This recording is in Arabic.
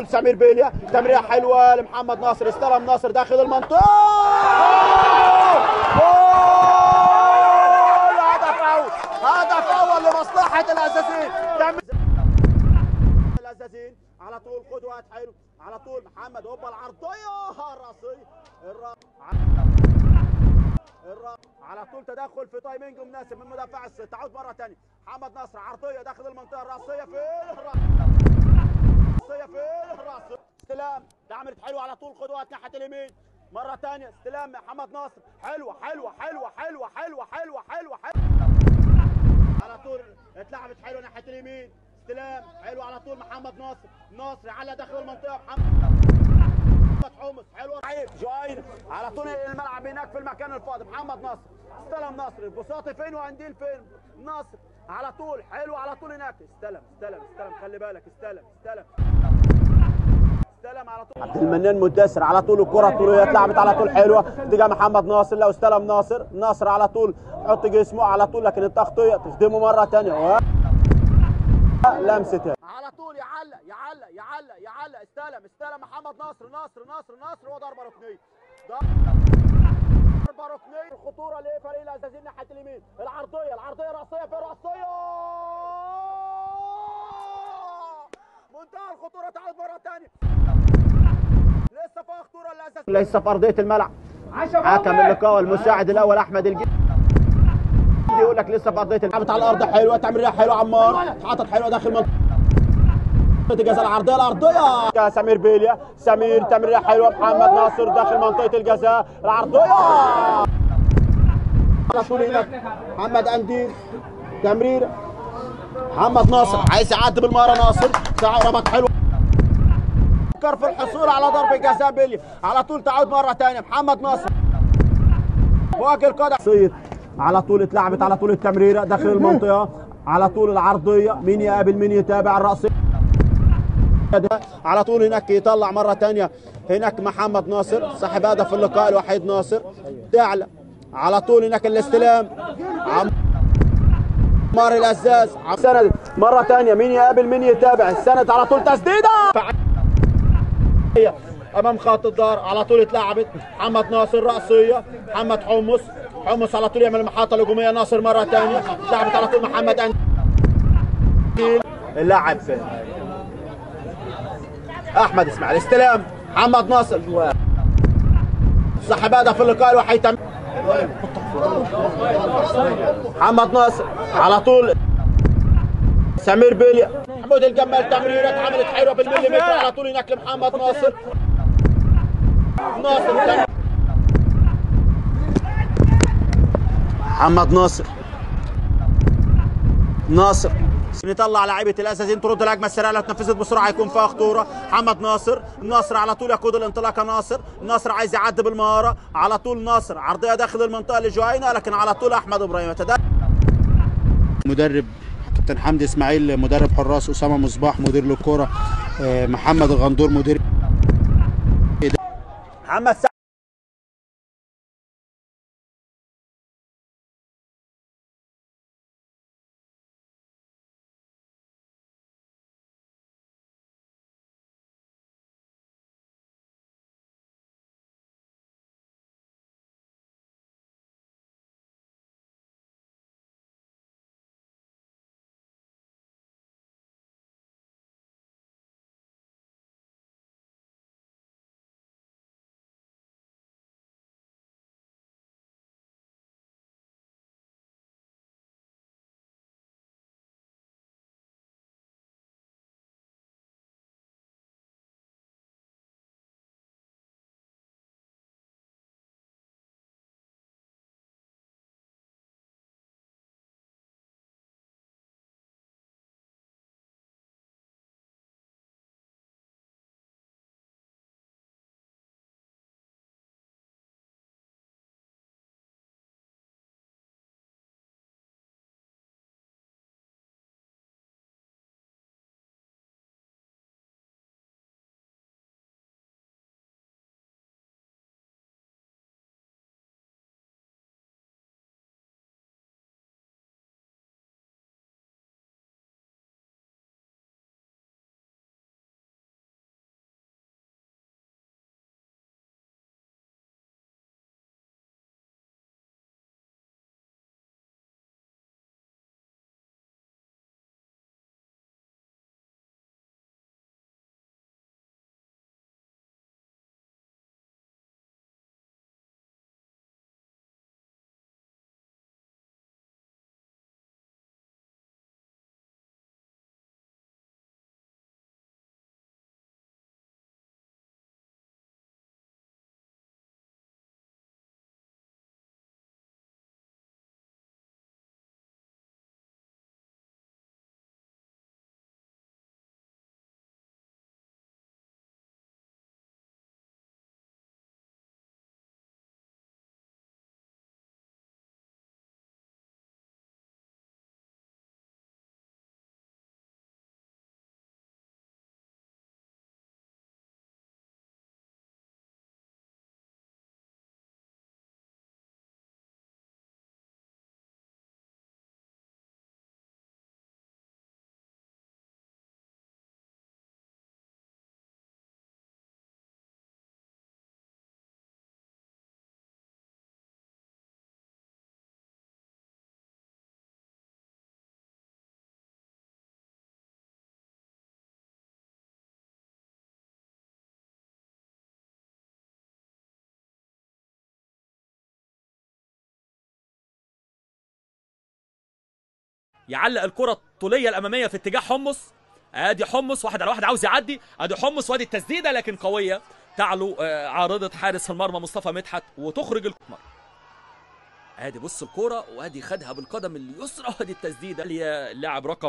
طول سمير بيليا، تمريره حلوه لمحمد ناصر، استلم ناصر داخل المنطقه، جول! هدف اول لمصلحه الازازين. الازازين على طول قدوات حلو، على طول محمد هوبا العرضيه الراسيه على طول تدخل في تايمينج مناسب من مدافع الصيد، تعود مره ثانيه محمد ناصر عرضيه داخل المنطقه الراسيه في الراس، استلام عملت حلوه على طول قدوات ناحيه اليمين، مره ثانيه استلام محمد ناصر، حلوه على طول اتلعبت حلوه ناحيه اليمين، استلام حلو على طول محمد ناصر على داخل المنطقه، محمد حمص حلوه جاين على طول الملعب هناك في المكان الفاضي، محمد ناصر استلم، ناصر البساطي فين وقنديل فين، ناصر على طول حلو على طول هناك، استلم خلي بالك، استلم على طول عبد المنان مدثر على طول الكره الطوليه اتلعبت على طول حلوه، تجاه محمد ناصر، لو استلم ناصر على طول حط جسمه على طول، لكن التغطيه تصدمه مره ثانيه لمسه على طول يعلق استلم محمد ناصر وضربه ركنيه، خطوره لفريق الازازين ناحيه اليمين، العرضيه راسيه في راسيه، منتهى الخطوره، تعود مره ثانيه، لسه فيها خطوره الازازين، لسه في ارضيه الملعب، حكم اللقاء المساعد الاول احمد الجدي يقول لك لسه في ارضيه الملعب، على الارض حلوه، تمريره حلوه، عمار حاطط حلوه داخل منطقه الجزاء، العرضيه سمير بيليا، تمريره حلوه، محمد ناصر داخل منطقه الجزاء، العرضيه على طول هناك محمد قنديل، تمريره محمد ناصر عايز يعدي بالمهاره، ناصر ربط حلو، فكر في الحصول على ضربه جزاء بيليا، على طول تعود مره ثانيه محمد ناصر فوق القدم، صيد على طول اتلعبت على طول التمريره داخل المنطقه، على طول العرضيه، مين يقابل مين يتابع الرأسية على طول هناك يطلع مره ثانيه هناك محمد ناصر صاحب هدف اللقاء الوحيد، ناصر تعلى على طول هناك الاستلام، عمار الازاز سند مره ثانيه، مين يقابل مين يتابع، السند على طول تسديده امام خط الدار، على طول اتلعبت محمد ناصر راسيه، محمد حمص على طول يعمل المحطه الهجوميه، ناصر مره ثانيه اتلعبت على طول محمد قنديل، اللاعب احمد اسماعيل، استلام محمد ناصر صاحب هدف اللقاء الوحيد، محمد ناصر على طول سمير بيليا، محمود الجمال تمريره اتعملت حلوه بالمليمتر على طول هناك لمحمد ناصر محمد ناصر نطلع لعيبه الازازين، ترد الهجمه السريعه لو اتنفذت بسرعه هيكون فيها خطوره، محمد ناصر على طول يقود الانطلاقه، ناصر عايز يعدي بالمهاره، على طول ناصر عرضيه داخل المنطقه لجوينا، لكن على طول احمد ابراهيم مدرب كابتن حمدي اسماعيل، مدرب حراس اسامه مصباح، مدير للكوره محمد الغندور، مدير محمد يعلق الكره الطوليه الاماميه في اتجاه حمص. ادي حمص واحد على واحد عاوز يعدي، ادي حمص وادي التسديده لكن قويه تعلو عارضه حارس المرمى مصطفى مدحت وتخرج الكره. ادي بص الكره وادي خدها بالقدم اليسرى وادي التسديده. اللاعب رقم